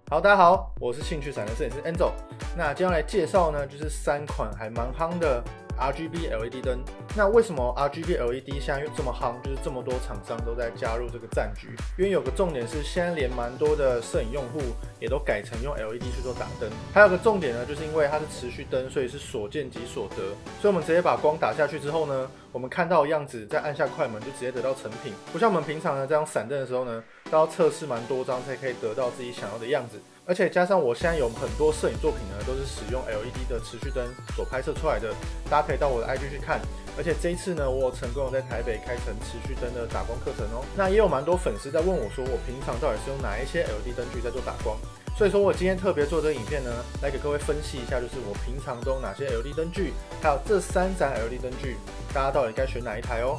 好，大家好，我是兴趣闪人摄影师 Enzo。那接下来介绍呢，就是3款还蛮夯的 RGB LED 灯。那为什么 RGB LED 现在又这么夯？就是这么多厂商都在加入这个战局。因为有个重点是，现在连蛮多的摄影用户也都改成用 LED 去做打灯。还有个重点呢，就是因为它是持续灯，所以是所见即所得。所以我们直接把光打下去之后呢，我们看到的样子，再按下快门就直接得到成品。不像我们平常呢这样闪灯的时候呢，都要测试蛮多张才可以得到自己想要的样子。而且加上我现在有很多摄影作品呢，都是使用 LED 的持续灯所拍摄出来的，大家可以到我的 IG 去看。而且这一次呢，我有成功在台北开成持续灯的打光课程哦。那也有蛮多粉丝在问我说，我平常到底是用哪一些 LED 灯具在做打光？所以说我今天特别做这个影片呢，来给各位分析一下，就是我平常都用哪些 LED 灯具，还有这3盏 LED 灯具，大家到底该选哪一台哦？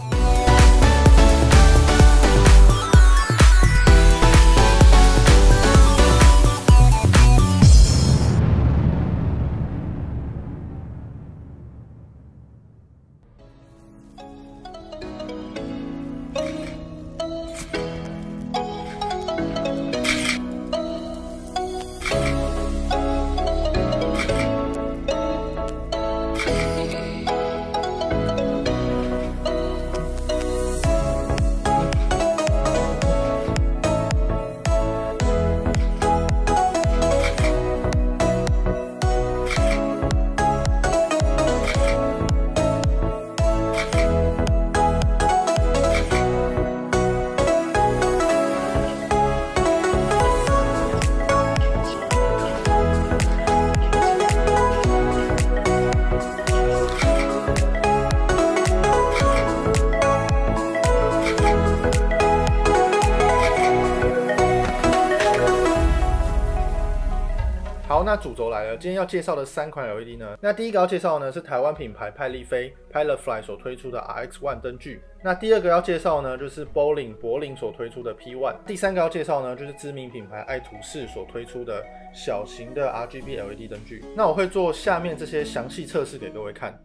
好，那主轴来了，今天要介绍的3款 LED 呢，那第一个要介绍的呢是台湾品牌派丽菲 Pilotfly 所推出的 RX1 灯具。那第二个要介绍呢就是柏林所推出的 P1。第三个要介绍呢就是知名品牌爱图仕所推出的小型的 RGB LED 灯具。那我会做下面这些详细测试给各位看。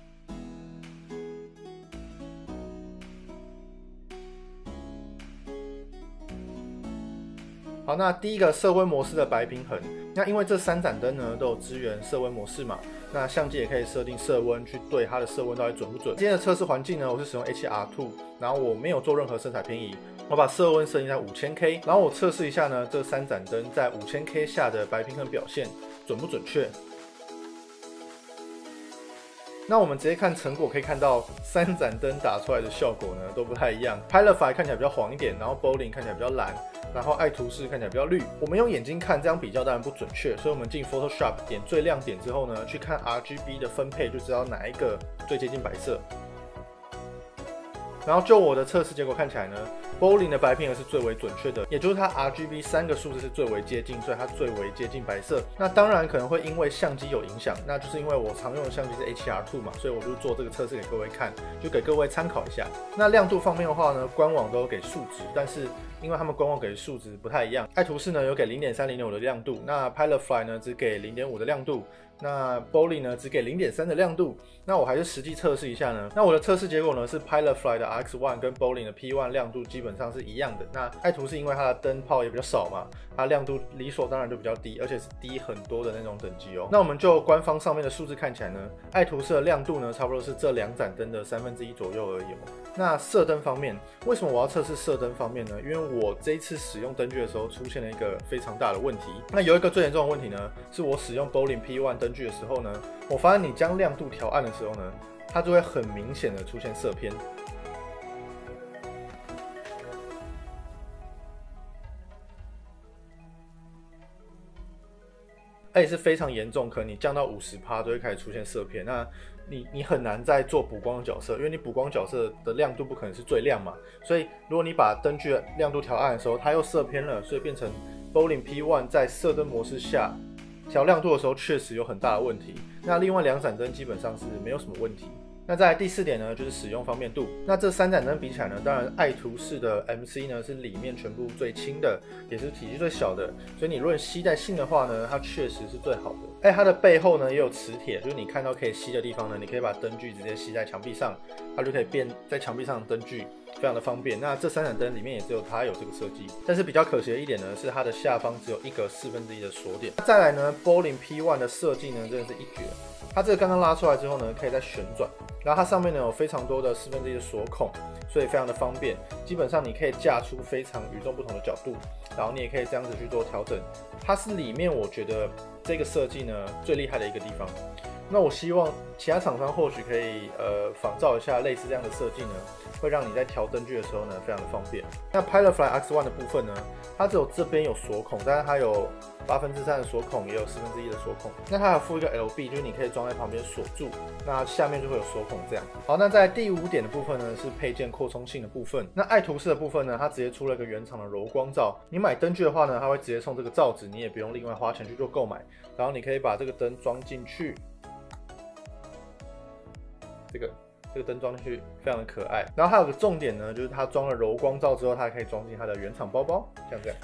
好，那第一个色温模式的白平衡，那因为这3盏灯呢都有支援色温模式嘛，那相机也可以设定色温去对它的色温到底准不准。今天的测试环境呢，我是使用 HDR2， 然后我没有做任何色彩偏移，我把色温设定在5000K， 然后我测试一下呢这3盏灯在5000K 下的白平衡表现准不准确。那我们直接看成果，可以看到3盏灯打出来的效果呢都不太一样。Pilotfly 看起来比较黄一点，然后 Bolin 看起来比较蓝，然后爱图仕看起来比较绿。我们用眼睛看，这样比较当然不准确，所以我们进 Photoshop 点最亮点之后呢，去看 RGB 的分配，就知道哪一个最接近白色。然后就我的测试结果看起来呢，Bolin 的白平衡是最为准确的，也就是它 RGB 3个数字是最为接近，所以它最为接近白色。那当然可能会因为相机有影响，那就是因为我常用的相机是 HDR2 嘛，所以我就做这个测试给各位看，就给各位参考一下。那亮度方面的话呢，官网都有给数值，但是因为他们官网给的数值不太一样，爱图仕呢有给 0.3、0.5 的亮度，那 Pilotfly 呢只给 0.5 的亮度，那 Bolin 呢只给 0.3 的亮度。那我还是实际测试一下呢。那我的测试结果呢是 Pilotfly 的 RX1 跟 Bolin 的 P1 亮度基本上是一样的。那爱图仕因为它的灯泡也比较少嘛，它亮度理所当然就比较低，而且是低很多的那种等级哦。那我们就官方上面的数字看起来呢，爱图仕的亮度呢差不多是这2盏灯的1/3左右而已哦。那射灯方面，为什么我要测试射灯方面呢？因为我这一次使用灯具的时候出现了一个非常大的问题。那有一个最严重的问题呢，是我使用 Bolin P1 灯具的时候呢，我发现你将亮度调暗的时候呢，它就会很明显的出现色偏。而且是非常严重，可能你降到50%就会开始出现色偏。那你很难再做补光的角色，因为你补光角色的亮度不可能是最亮嘛，所以如果你把灯具的亮度调暗的时候，它又色偏了，所以变成 Bolin P1 在射灯模式下调亮度的时候确实有很大的问题。那另外2盏灯基本上是没有什么问题。那再来第4点呢，就是使用方便度。那这3盏灯比起来呢，当然爱图仕的 MC 呢是里面全部最轻的，也是体积最小的，所以你论吸带性的话呢，它确实是最好的。它的背后呢也有磁铁，就是你看到可以吸的地方呢，你可以把灯具直接吸在墙壁上，它就可以变在墙壁上的灯具非常的方便。那这3盏灯里面也只有它有这个设计，但是比较可惜的一点呢，是它的下方只有一个1/4的锁点。再来呢 ，Bolin P1 的设计呢，真的是一绝。它这个刚刚拉出来之后呢，可以再旋转，然后它上面呢有非常多的1/4的锁孔，所以非常的方便。基本上你可以架出非常与众不同的角度，然后你也可以这样子去做调整。它是里面我觉得这个设计呢最厉害的一个地方。那我希望其他厂商或许可以仿照一下类似这样的设计呢，会让你在调灯具的时候呢非常的方便。那 Pilotfly X1 的部分呢，它只有这边有锁孔，但是它有3/8的锁孔，也有1/4的锁孔。那它还附一个 LB， 就是你可以装在旁边锁住，那下面就会有锁孔这样。好，那在第5点的部分呢，是配件扩充性的部分。那爱图仕的部分呢，它直接出了一个原厂的柔光罩。你买灯具的话呢，它会直接送这个罩子，你也不用另外花钱去做购买。然后你可以把这个灯装进去。这个灯装进去非常的可爱，然后还有个重点呢，就是它装了柔光罩之后，它还可以装进它的原厂包包，像这样。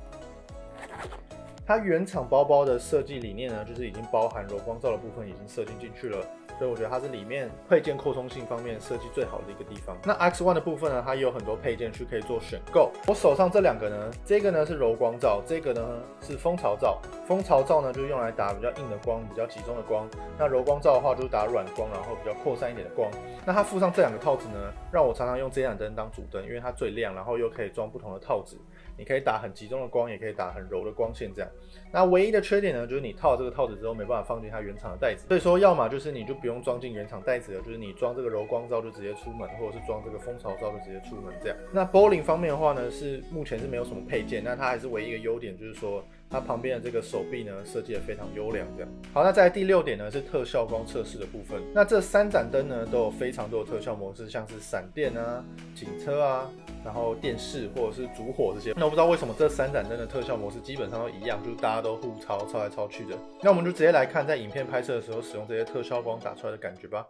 它原厂包包的设计理念呢，就是已经包含柔光罩的部分已经设计进去了，所以我觉得它是里面配件扩充性方面设计最好的一个地方。那 X1 的部分呢，它也有很多配件去可以做选购。我手上这2个呢，这个呢是柔光罩，这个呢是蜂巢罩。蜂巢罩呢就是用来打比较硬的光、比较集中的光。那柔光罩的话就是打软光，然后比较扩散一点的光。那它附上这2个套子呢，让我常常用这盏灯当主灯，因为它最亮，然后又可以装不同的套子。你可以打很集中的光，也可以打很柔的光线这样。那唯一的缺点呢，就是你套这个套子之后没办法放进它原厂的袋子，所以说要么就是你就不用装进原厂袋子了，就是你装这个柔光罩就直接出门，或者是装这个蜂巢罩就直接出门这样。那 Bolin 方面的话呢，是目前是没有什么配件，那它还是唯一一个优点就是说它旁边的这个手臂呢设计的非常优良这样。好，那在第6点呢是特效光测试的部分。那这3盏灯呢都有非常多的特效模式，像是闪电啊、警车啊，然后电视或者是烛火这些。那我不知道为什么这3盏灯的特效模式基本上都一样，就是大家都互抄来抄去的。那我们就直接来看在影片拍摄的时候使用这些特效光打出来的感觉吧。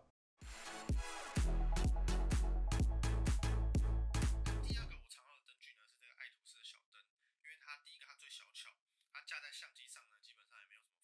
第2个我常用的灯具呢是这个爱图仕的小灯，因为它第一个它最小巧，它架在相机上呢基本上也没有什么。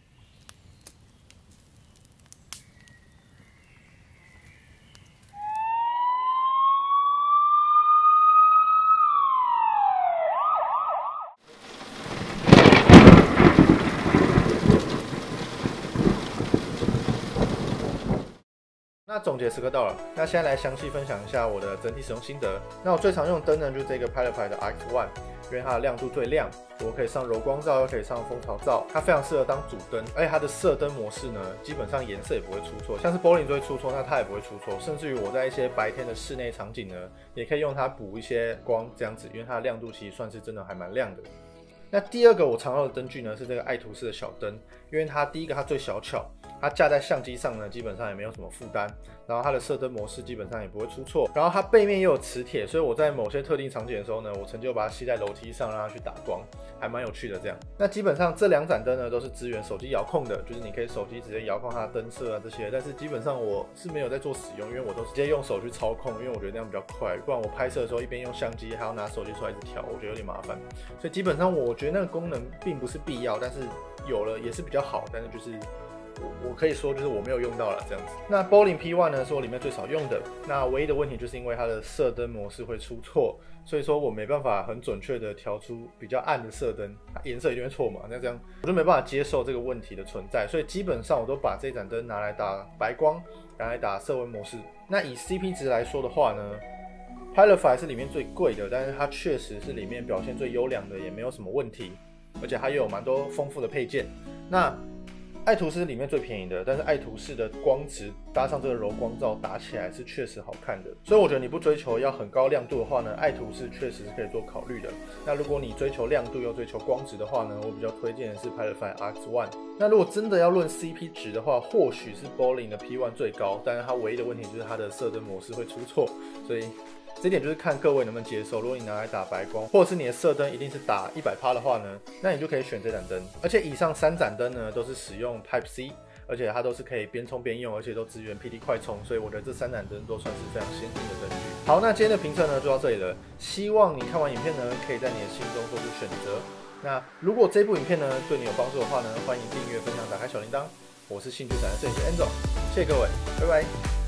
那总结时刻到了，那现在来详细分享一下我的整体使用心得。那我最常用的灯呢，就是这个 Pilotfly 的 X1， 因为它的亮度最亮，我可以上柔光罩，又可以上蜂巢罩，它非常适合当主灯，而且它的射灯模式呢，基本上颜色也不会出错，像是 Bolin 就会出错，那它也不会出错，甚至于我在一些白天的室内场景呢，也可以用它补一些光这样子，因为它的亮度其实算是真的还蛮亮的。那第2个我常用的灯具呢是这个爱图仕的小灯，因为它第一个它最小巧，它架在相机上呢基本上也没有什么负担，然后它的射灯模式基本上也不会出错，然后它背面又有磁铁，所以我在某些特定场景的时候呢，我曾经有把它吸在楼梯上让它去打光，还蛮有趣的这样。那基本上这2盏灯呢都是支援手机遥控的，就是你可以手机直接遥控它的灯色啊这些，但是基本上我是没有在做使用，因为我都直接用手去操控，因为我觉得那样比较快，不然我拍摄的时候一边用相机还要拿手机出来一直调，我觉得有点麻烦，所以基本上我觉得那个功能并不是必要，但是有了也是比较好，但是就是我可以说就是我没有用到了这样子。那 Bolin P1 呢是我里面最少用的，那唯一的问题就是因为它的射灯模式会出错，所以说我没办法很准确的调出比较暗的射灯，颜色一定会错嘛，那这样我就没办法接受这个问题的存在，所以基本上我都把这盏灯拿来打白光，拿来打色温模式。那以 CP 值来说的话呢，Pilotfly 是里面最贵的，但是它确实是里面表现最优良的，也没有什么问题，而且它也有蛮多丰富的配件。那爱图仕是里面最便宜的，但是爱图仕的光质搭上这个柔光罩打起来是确实好看的，所以我觉得你不追求要很高亮度的话呢，爱图仕确实是可以做考虑的。那如果你追求亮度又追求光质的话呢，我比较推荐的是 Pilotfly X1。那如果真的要论 CP 值的话，或许是 Bolin 的 P1 最高，但是它唯一的问题就是它的射灯模式会出错，所以这点就是看各位能不能接受。如果你拿来打白光，或者是你的射灯一定是打100%的话呢，那你就可以选这盏灯。而且以上3盏灯呢都是使用 Type C， 而且它都是可以边充边用，而且都支援 PD 快充，所以我觉得这3盏灯都算是非常先进的灯具。好，那今天的评测呢就到这里了，希望你看完影片呢可以在你的心中做出选择。那如果这部影片呢对你有帮助的话呢，欢迎订阅、分享、打开小铃铛。我是兴趣展的摄影师 Enzo，谢谢各位，拜拜。